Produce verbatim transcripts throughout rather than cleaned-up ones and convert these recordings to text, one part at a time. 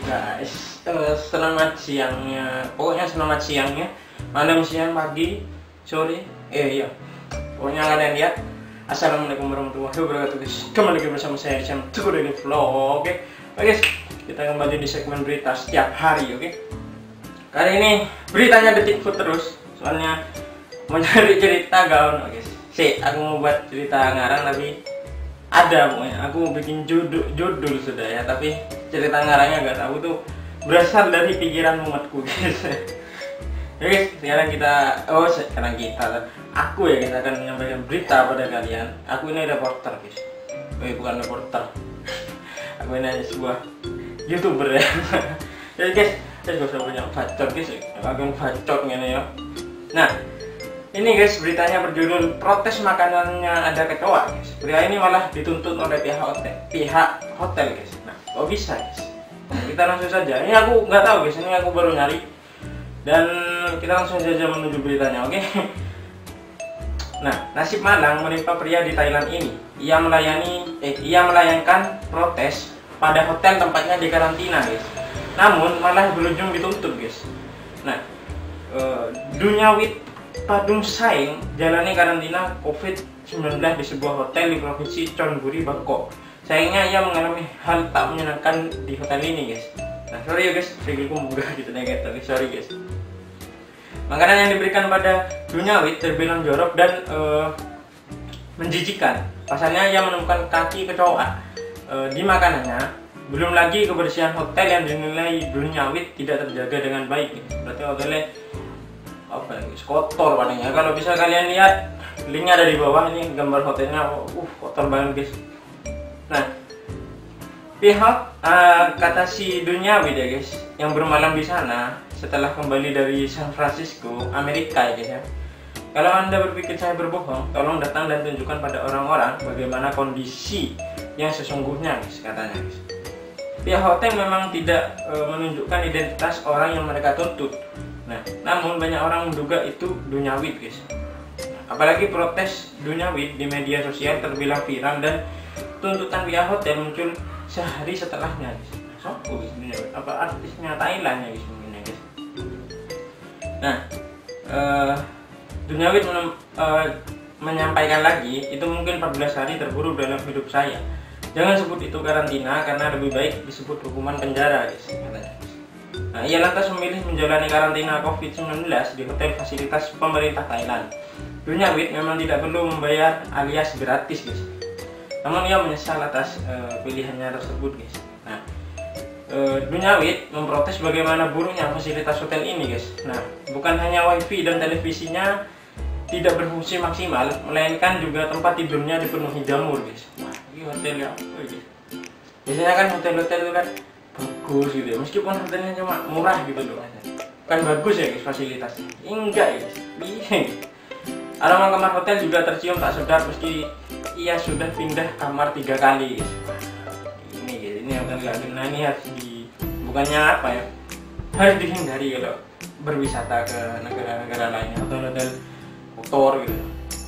guys, eh, selamat siangnya, pokoknya selamat siangnya, malam, siang, pagi, sore, eh iya, pokoknya kalian lihat. Assalamualaikum warahmatullahi wabarakatuh guys. Kembali lagi bersama saya di channel Teguh Daily Vlog. Oke, oke guys, kita kembali di segmen berita setiap hari. Oke, kali ini beritanya detik food terus, soalnya mau nyari cerita gaun. Oke, si aku mau buat cerita ngarang tapi ada pokoknya. Aku mau bikin judul judul sudah ya, tapi cerita ngarangnya gak tahu tuh berasal dari pikiran muatku guys. Ya guys, sekarang kita, oh sekarang kita, aku ya kita akan menyampaikan berita pada kalian. Aku ini reporter guys, oh bukan reporter, aku ini hanya sebuah youtuber ya. Jadi guys, saya gak usah banyak bacot guys, aku bacot gini ya. Nah, ini guys beritanya berjudul protes makanannya ada kecoa guys. Berita ini malah dituntut oleh pihak hotel, pihak hotel guys. Nah, kok bisa guys? Nah, kita langsung saja. Ini aku nggak tahu guys, ini aku baru nyari. Dan kita langsung saja menuju beritanya, oke? Okay? Nah, nasib malang menimpa pria di Thailand ini. Ia melayani, eh, ia melayangkan protes pada hotel tempatnya di karantina, guys. Namun malah berujung dituntut, guys. Nah, uh, Dunyawit Padung Saing jalani karantina covid sembilan belas di sebuah hotel di provinsi Chonburi, Bangkok. Sayangnya ia mengalami hal tak menyenangkan di hotel ini, guys. Nah, sorry ya guys, sikilku mudah gitu negatif, tapi sorry guys. Makanan yang diberikan pada Dunyawit terbilang jorok dan uh, menjijikan. Pasalnya ia menemukan kaki kecoa uh, di makanannya. Belum lagi kebersihan hotel yang dinilai Dunyawit tidak terjaga dengan baik. Berarti hotelnya apa guys, kotor palingnya. Kalau bisa kalian lihat, linknya ada di bawah. Ini gambar hotelnya, uh kotor banget guys. Nah, pihak uh, kata si Dunyawit ya guys, yang bermalam di sana setelah kembali dari San Francisco, Amerika ya guys ya. Kalau Anda berpikir saya berbohong, tolong datang dan tunjukkan pada orang-orang bagaimana kondisi yang sesungguhnya guys, katanya guys. Pihak hotel memang tidak e, menunjukkan identitas orang yang mereka tuntut. Nah, namun banyak orang menduga itu Dunyawit guys. Apalagi protes Dunyawit di media sosial terbilang viral dan tuntutan pihak hotel muncul sehari setelahnya guys. Sopo guys Dunyawit? Apa artisnya Thailand ya guys mungkin ya guys. Nah, uh, Dunyawit men uh, menyampaikan lagi, itu mungkin empat belas hari terburuk dalam hidup saya. Jangan sebut itu karantina karena lebih baik disebut hukuman penjara guys, katanya. Nah, ia lantas memilih menjalani karantina covid sembilan belas di hotel fasilitas pemerintah Thailand. Dunyawit memang tidak perlu membayar alias gratis guys. Namun ia menyesal atas uh, pilihannya tersebut guys. Nah, uh, Dunyawit memprotes bagaimana buruknya fasilitas hotel ini guys. Nah, bukan hanya wifi dan televisinya tidak berfungsi maksimal, melainkan juga tempat tidurnya dipenuhi jamur guys. Wah, ini hotel ya apa guys? Biasanya kan hotel-hotel itu kan bagus gitu ya, meskipun hotelnya cuma murah gitu loh. Kan bagus ya guys fasilitasnya. Enggak ya guys. Iya. Aroma kamar hotel juga tercium tak sedap meski ia sudah pindah kamar tiga kali guys. Ini guys, ini hotel nggak kena, ini harus di, bukannya apa ya, harus dihindari kalau berwisata ke negara-negara lainnya, hotel-hotel kotor gitu.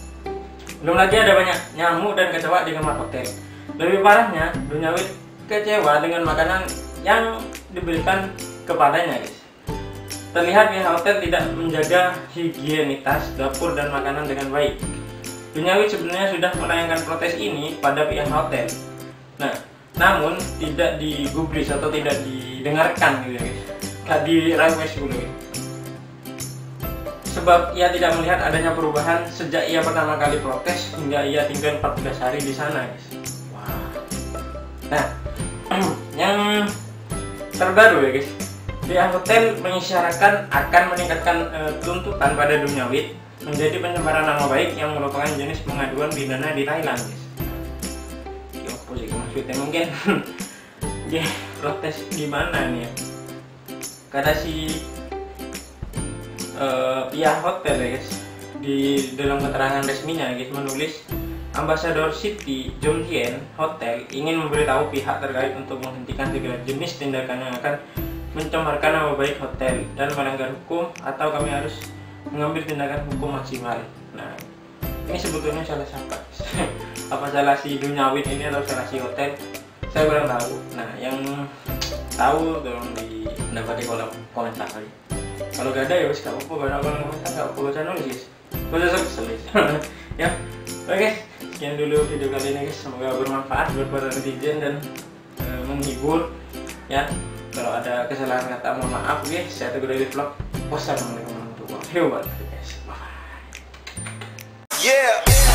Belum lagi ada banyak nyamuk dan kecoa di kamar hotel. Lebih parahnya, Dunyawit kecewa dengan makanan yang diberikan kepadanya guys. Terlihat pihak hotel tidak menjaga higienitas dapur dan makanan dengan baik. Dunyawit sebenarnya sudah melayangkan protes ini pada pihak hotel. Nah, namun tidak digubris atau tidak didengarkan gitu ya guys. Gak di request dulu guys. Sebab ia tidak melihat adanya perubahan sejak ia pertama kali protes hingga ia tinggal empat belas hari di sana guys. Wah. Nah, yang terbaru ya guys, pihak hotel mengisyaratkan akan meningkatkan e, tuntutan pada Dunyawit menjadi pencemaran nama baik yang merupakan jenis pengaduan pidana di Thailand guys. Ya apa sih maksudnya, mungkin dia protes gimana nih ya? Kata si Uh, pihak hotel ya guys, di dalam keterangan resminya guys menulis, Ambasador City Jomtien Hotel ingin memberitahu pihak terkait untuk menghentikan segala jenis tindakan yang akan mencemarkan nama baik hotel dan melanggar hukum, atau kami harus mengambil tindakan hukum maksimal. Nah, ini sebetulnya salah siapa? Apa salah si Dunyawit ini atau salah si hotel? Saya kurang tahu. Nah, yang tahu tolong di pendapat di kolom komentar kali. Kalau gak ada ya wis gak apa-apa, gak ada kolom komentar gak apa-apa baca nulis guys. Baca kesel ya. Oke guys, sekian dulu video kali ini guys, semoga bermanfaat buat para netizen dan e, menghibur ya. Kalau ada kesalahan kata mohon maaf guys, saya Teguh dari vlog. Wassalamualaikum warahmatullahi wabarakatuh guys. Bye. Yeah.